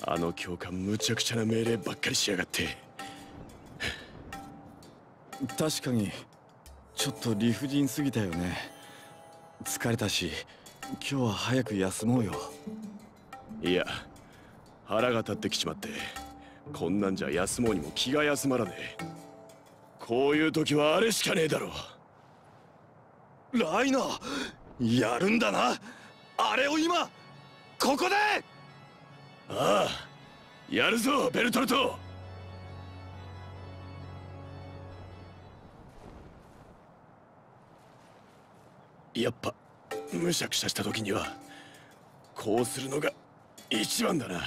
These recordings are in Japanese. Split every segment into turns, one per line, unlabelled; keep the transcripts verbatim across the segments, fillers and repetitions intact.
あの教官むちゃくちゃな命令ばっかりしやがって。
確かにちょっと理不尽すぎたよね。疲れたし今日は早く休もうよ。
いや、腹が立ってきちまって、こんなんじゃ休もうにも気が休まらねえ。こういう時はあれしかねえだろ。
ライナー、やるんだな、あれを今ここで。
ああ、やるぞベルトルト。やっぱむしゃくしゃした時にはこうするのが一番だな。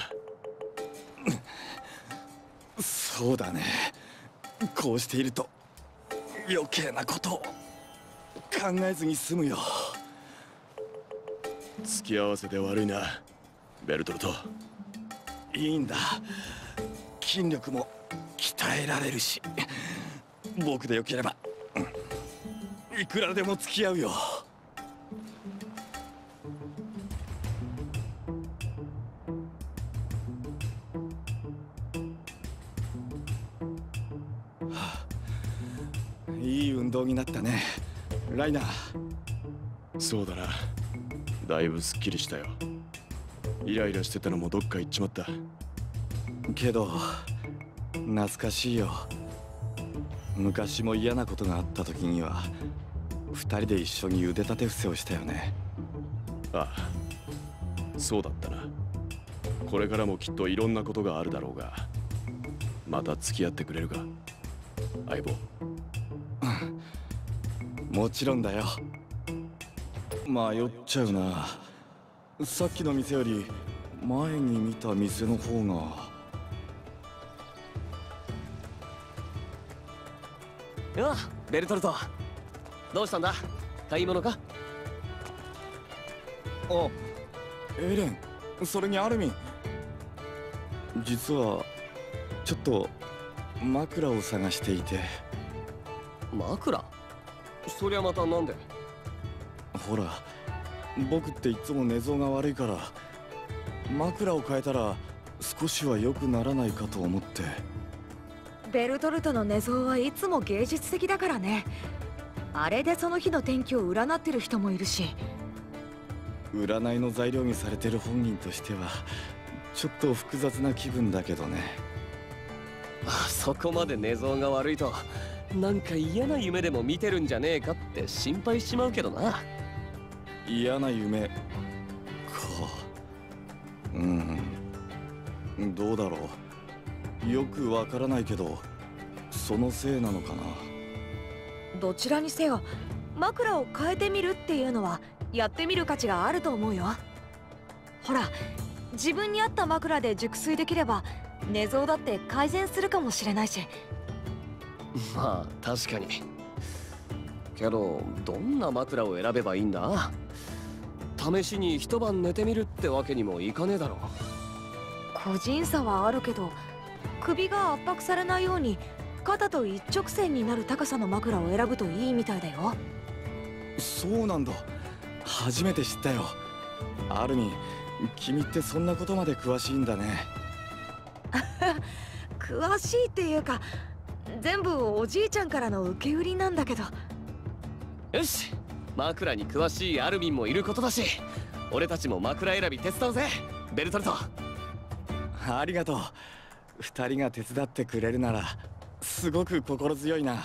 そうだね、こうしていると余計なことを考えずに済むよ。
付き合わせて悪いなベルトルト。
いいんだ、筋力も鍛えられるし、僕でよければいくらでも付き合うよ。いい運動になったねライナー。
そうだな、だいぶすっきりしたよ。イライラしてたのもどっか行っちまった。
けど懐かしいよ。昔も嫌なことがあった時には二人で一緒に腕立て伏せをしたよね。
ああ、そうだったな。これからもきっといろんなことがあるだろうが、また付き合ってくれるか相棒。
もちろんだよ。迷っちゃうな。さっきの店より前に見た店の方が。
よあ、ベルトルト。どうしたんだ、買い物か。
あ、エレン、それにアルミン。実はちょっと枕を探していて。
枕？そりゃまたなんで？
ほら、僕っていつも寝相が悪いから枕を変えたら少しは良くならないかと思って。
ベルトルトの寝相はいつも芸術的だからね。あれでその日の天気を占ってる人もいるし。
占いの材料にされてる本人としてはちょっと複雑な気分だけどね。
あ、そこまで寝相が悪いとなんか嫌な夢でも見てるんじゃねえかって心配しちまうけどな。
嫌な夢か。うん、どうだろう、よくわからないけどそのせいなのかな。
どちらにせよ枕を変えてみるっていうのはやってみる価値があると思うよ。ほら、自分に合った枕で熟睡できれば寝相だって改善するかもしれないし。
まあ確かに。けどどんな枕を選べばいいんだ。試しに一晩寝てみるってわけにもいかねえだろ。
個人差はあるけど、首が圧迫されないように肩と一直線になる高さの枕を選ぶといいみたいだよ。
そうなんだ、初めて知ったよ。アルミン、君ってそんなことまで詳しいんだね。
詳しいっていうか全部おじいちゃんからの受け売りなんだけど。
よし、枕に詳しいアルミンもいることだし、俺たちも枕選び手伝うぜベルトルト。
ありがとう。二人が手伝ってくれるならすごく心強いな。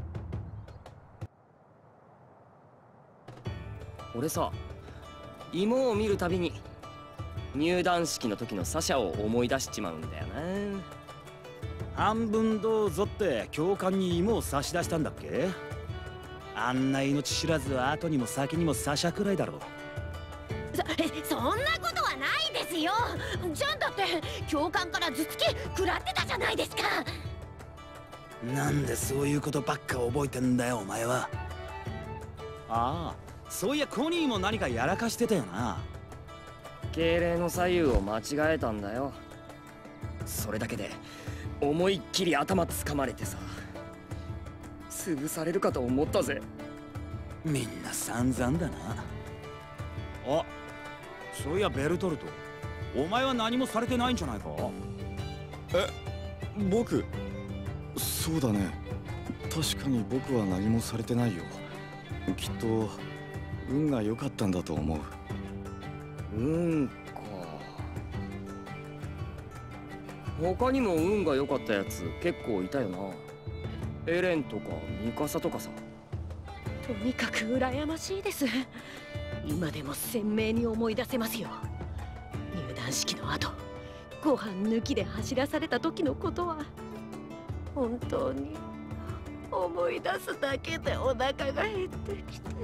俺さ、芋を見るたびに入団式の時のサシャを思い出しちまうんだよな。
半分どうぞって教官に芋を差し出したんだっけ。あんな命知らずは後にも先にもサシャくらいだろう。
そそんなことはないですよ。ジャンだって教官から頭突き食らってたじゃないですか。
なんでそういうことばっか覚えてんだよお前は。ああ、そういやコニーも何かやらかしてたよな。
敬礼の左右を間違えたんだよ。それだけで思いっきり頭つかまれてさ、潰されるかと思ったぜ。
みんな散々だな。あ、そういやベルトルト、 お前は何もされてないんじゃないか。
え、僕？そうだね。確かに僕は何もされてないよ。きっと運が良かったんだと思う。
運か。他にも運が良かったやつ結構いたよな。エレンとかミカサとかさ。
とにかく羨ましいです。今でも鮮明に思い出せますよ。入団式の後、ご飯抜きで走らされた時のことは本当に思い出すだけでお腹が減ってきて。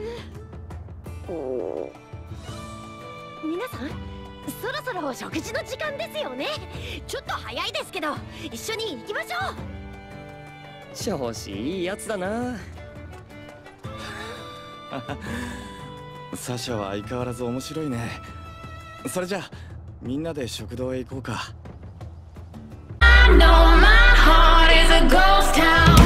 皆さん、そろそろお食事の時間ですよね。ちょっと早いですけど一緒に行きましょう。
調子いいやつだな。
サシャは相変わらず面白いね。それじゃあみんなで食堂へ行こうか。I know my heart is a ghost town.